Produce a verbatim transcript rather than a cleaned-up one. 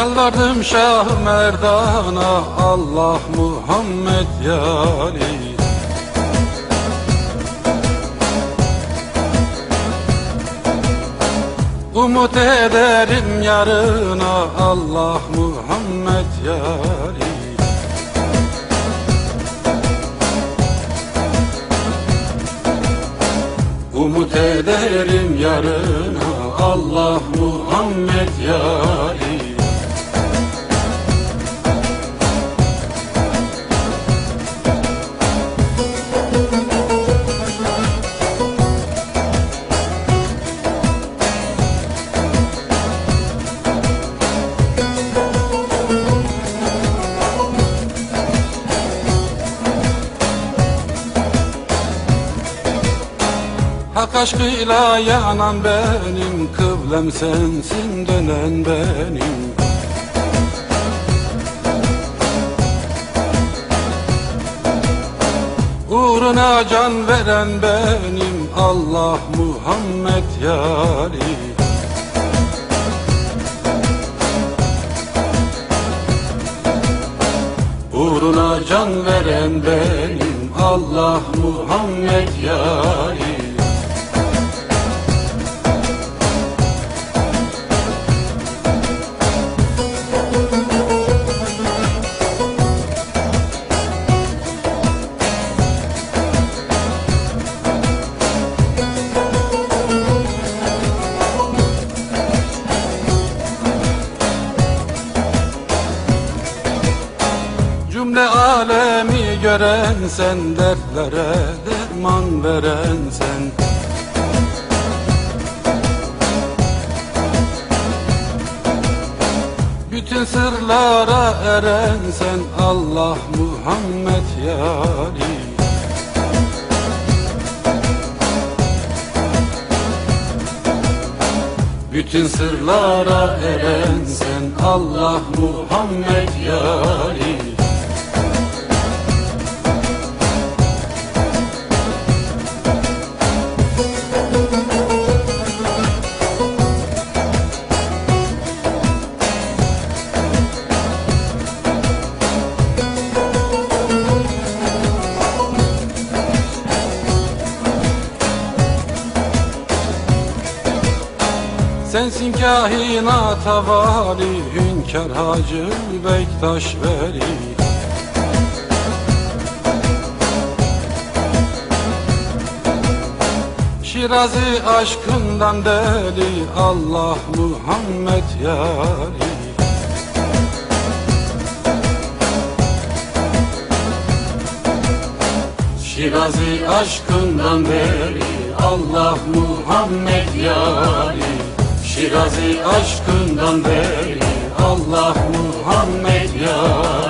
Yalvardım Şah Merdan'a, Allah Muhammed yâri. Umut ederim yarına, Allah Muhammed yâri. Umut ederim yarına, Allah Muhammed yâri. Hak aşkıyla yanan benim, kıblem sensin dönen benim. Uğruna can veren benim, Allah Muhammed yâri. Uğruna can veren benim, Allah Muhammed yâri. Cümle alemi gören sen, dertlere derman veren sen. Bütün sırlara eren sen, Allah Muhammed yâri. Bütün sırlara eren sen, Allah Muhammed yâri. Sensin kainata vali, hünkâr Hacı Bektaş Veli. Şirazi aşkından deli, Allah Muhammed yâri. Şirazi aşkından deli, Allah Muhammed yâri. Şirazi aşkından beri, Allah Muhammed yâri.